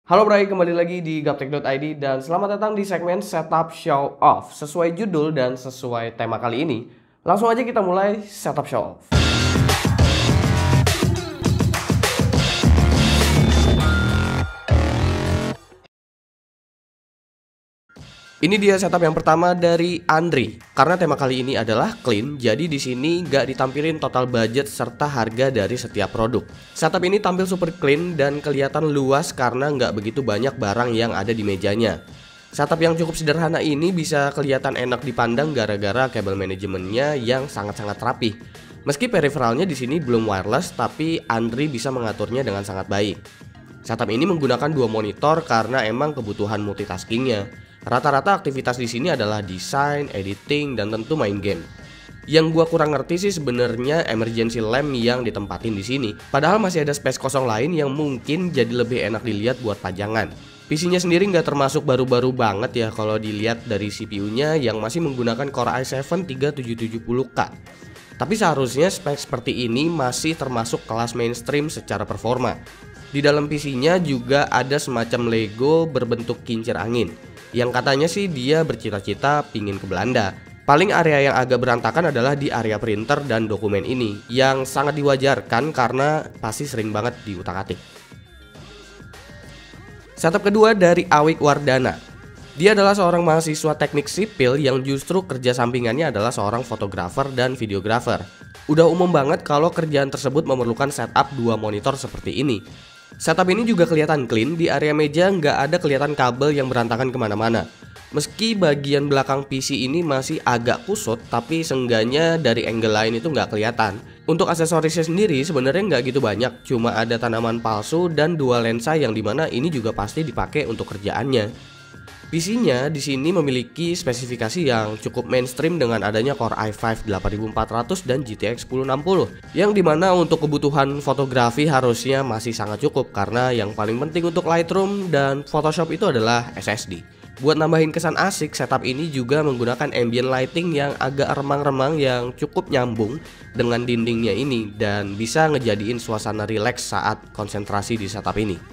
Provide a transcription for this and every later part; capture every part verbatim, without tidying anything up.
Halo Bray, kembali lagi di gaptek dot i d dan selamat datang di segmen Setup Show Off. Sesuai judul dan sesuai tema kali ini, langsung aja kita mulai Setup Show Off. Ini dia setup yang pertama dari Andri. Karena tema kali ini adalah clean, jadi di sini nggak ditampilin total budget serta harga dari setiap produk. Setup ini tampil super clean dan kelihatan luas karena nggak begitu banyak barang yang ada di mejanya. Setup yang cukup sederhana ini bisa kelihatan enak dipandang gara-gara kabel manajemennya yang sangat-sangat rapi. Meski periferalnya di sini belum wireless, tapi Andri bisa mengaturnya dengan sangat baik. Setup ini menggunakan dua monitor karena emang kebutuhan multitaskingnya. Rata-rata aktivitas di sini adalah desain, editing, dan tentu main game. Yang gua kurang ngerti sih sebenarnya emergency lamp yang ditempatin di sini. Padahal masih ada space kosong lain yang mungkin jadi lebih enak dilihat buat pajangan. P C-nya sendiri nggak termasuk baru-baru banget ya kalau dilihat dari C P U-nya yang masih menggunakan Core i tujuh tiga tujuh tujuh nol K. Tapi seharusnya spek seperti ini masih termasuk kelas mainstream secara performa. Di dalam P C-nya juga ada semacam Lego berbentuk kincir angin, yang katanya sih dia bercita-cita pingin ke Belanda. Paling area yang agak berantakan adalah di area printer dan dokumen ini, yang sangat diwajarkan karena pasti sering banget diutak-atik. Setup kedua dari Awik Wardana. Dia adalah seorang mahasiswa teknik sipil yang justru kerja sampingannya adalah seorang fotografer dan videografer. Udah umum banget kalau kerjaan tersebut memerlukan setup dua monitor seperti ini. Setup ini juga kelihatan clean, di area meja nggak ada kelihatan kabel yang berantakan kemana-mana. Meski bagian belakang P C ini masih agak kusut, tapi seenggaknya dari angle lain itu nggak kelihatan. Untuk aksesorisnya sendiri sebenarnya nggak gitu banyak, cuma ada tanaman palsu dan dua lensa yang dimana ini juga pasti dipakai untuk kerjaannya. P C-nya di sini memiliki spesifikasi yang cukup mainstream dengan adanya Core i lima delapan ribu empat ratus dan G T X sepuluh enam puluh, yang dimana untuk kebutuhan fotografi harusnya masih sangat cukup karena yang paling penting untuk Lightroom dan Photoshop itu adalah S S D. Buat nambahin kesan asik, setup ini juga menggunakan ambient lighting yang agak remang-remang yang cukup nyambung dengan dindingnya ini dan bisa ngejadiin suasana rileks saat konsentrasi di setup ini.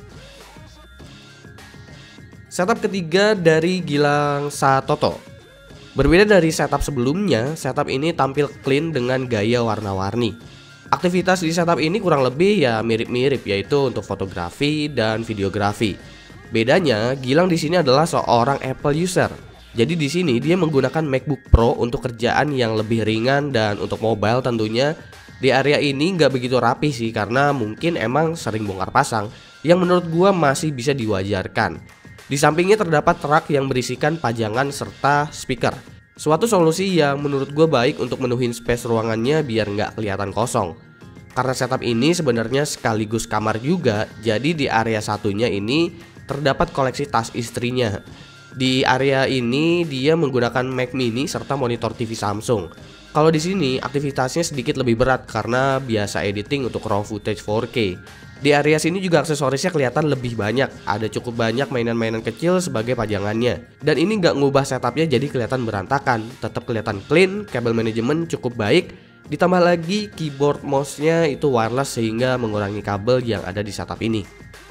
Setup ketiga dari Gilang Satoto. Berbeda dari setup sebelumnya, setup ini tampil clean dengan gaya warna-warni. Aktivitas di setup ini kurang lebih ya mirip-mirip, yaitu untuk fotografi dan videografi. Bedanya, Gilang di sini adalah seorang Apple user. Jadi di sini dia menggunakan MacBook Pro untuk kerjaan yang lebih ringan dan untuk mobile tentunya. Di area ini nggak begitu rapi sih karena mungkin emang sering bongkar pasang, yang menurut gua masih bisa diwajarkan. Di sampingnya terdapat rak yang berisikan pajangan serta speaker. Suatu solusi yang menurut gue baik untuk menuhin space ruangannya biar nggak kelihatan kosong. Karena setup ini sebenarnya sekaligus kamar juga, jadi di area satunya ini terdapat koleksi tas istrinya. Di area ini dia menggunakan Mac Mini serta monitor T V Samsung. Kalau di sini aktivitasnya sedikit lebih berat karena biasa editing untuk raw footage empat K. Di area sini juga aksesorisnya kelihatan lebih banyak. Ada cukup banyak mainan-mainan kecil sebagai pajangannya. Dan ini nggak ngubah setupnya jadi kelihatan berantakan. Tetap kelihatan clean, kabel manajemen cukup baik. Ditambah lagi keyboard mouse-nya itu wireless sehingga mengurangi kabel yang ada di setup ini.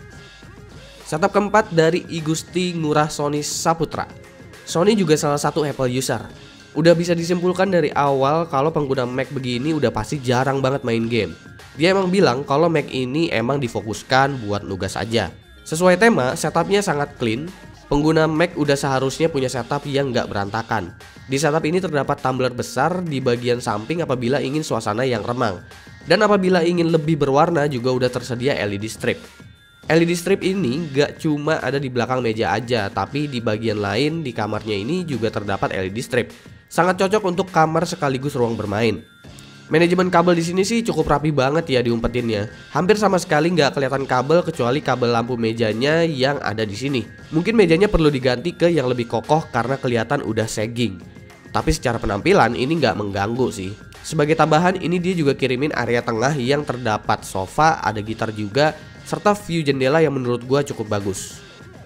Setup keempat dari Igusti Ngurah Sony Saputra. Sony juga salah satu Apple user. Udah bisa disimpulkan dari awal kalau pengguna Mac begini udah pasti jarang banget main game. Dia emang bilang kalau Mac ini emang difokuskan buat nugas aja. Sesuai tema, setupnya sangat clean. Pengguna Mac udah seharusnya punya setup yang nggak berantakan. Di setup ini terdapat tumbler besar di bagian samping apabila ingin suasana yang remang. Dan apabila ingin lebih berwarna juga udah tersedia L E D strip. L E D strip ini nggak cuma ada di belakang meja aja, tapi di bagian lain di kamarnya ini juga terdapat L E D strip. Sangat cocok untuk kamar sekaligus ruang bermain. Manajemen kabel di sini sih cukup rapi banget ya diumpetinnya. Hampir sama sekali nggak kelihatan kabel kecuali kabel lampu mejanya yang ada di sini. Mungkin mejanya perlu diganti ke yang lebih kokoh karena kelihatan udah sagging. Tapi secara penampilan ini nggak mengganggu sih. Sebagai tambahan ini dia juga kirimin area tengah yang terdapat sofa, ada gitar juga, serta view jendela yang menurut gua cukup bagus.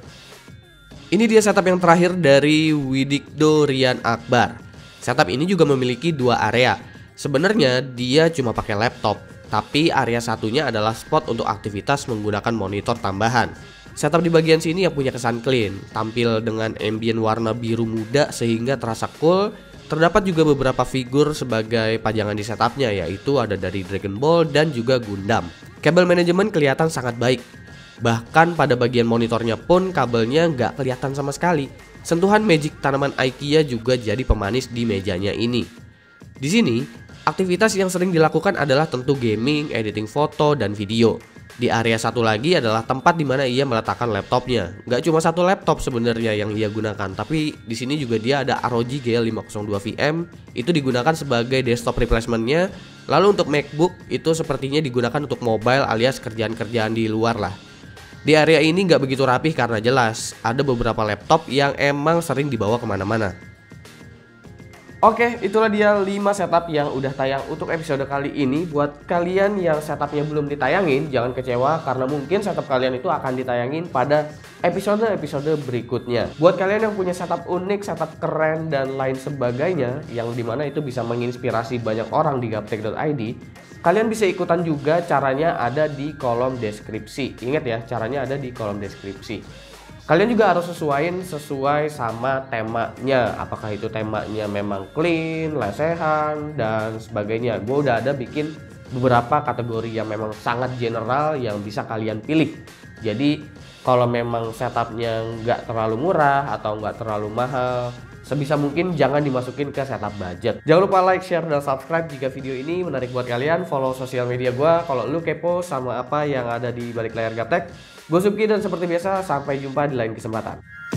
Ini dia setup yang terakhir dari Widikdo Rian Akbar. Setup ini juga memiliki dua area. Sebenarnya dia cuma pakai laptop, tapi area satunya adalah spot untuk aktivitas menggunakan monitor tambahan. Setup di bagian sini yang punya kesan clean, tampil dengan ambient warna biru muda sehingga terasa cool. Terdapat juga beberapa figur sebagai pajangan di setupnya, yaitu ada dari Dragon Ball dan juga Gundam. Kabel manajemen kelihatan sangat baik. Bahkan pada bagian monitornya pun kabelnya nggak kelihatan sama sekali. Sentuhan magic tanaman IKEA juga jadi pemanis di mejanya ini. Di sini, aktivitas yang sering dilakukan adalah tentu gaming, editing foto, dan video. Di area satu lagi adalah tempat di mana ia meletakkan laptopnya. Nggak cuma satu laptop sebenarnya yang ia gunakan, tapi di sini juga dia ada R O G G L lima nol dua V M, itu digunakan sebagai desktop replacementnya. Lalu untuk MacBook itu sepertinya digunakan untuk mobile alias kerjaan-kerjaan di luar lah. Di area ini nggak begitu rapih karena jelas ada beberapa laptop yang emang sering dibawa kemana-mana. Oke, itulah dia lima setup yang udah tayang untuk episode kali ini. Buat kalian yang setupnya belum ditayangin, jangan kecewa karena mungkin setup kalian itu akan ditayangin pada episode-episode berikutnya. Buat kalian yang punya setup unik, setup keren, dan lain sebagainya, yang dimana itu bisa menginspirasi banyak orang di gaptek dot i d, kalian bisa ikutan juga, caranya ada di kolom deskripsi. Ingat ya, caranya ada di kolom deskripsi. Kalian juga harus sesuaiin sesuai sama temanya. Apakah itu temanya memang clean, lesehan, dan sebagainya. Gue udah ada bikin beberapa kategori yang memang sangat general yang bisa kalian pilih. Jadi kalau memang setupnya nggak terlalu murah atau nggak terlalu mahal, sebisa mungkin jangan dimasukin ke setup budget. Jangan lupa like, share, dan subscribe jika video ini menarik buat kalian. Follow sosial media gue kalau lu kepo sama apa yang ada di balik layar gaptek. Gue Subki dan seperti biasa sampai jumpa di lain kesempatan.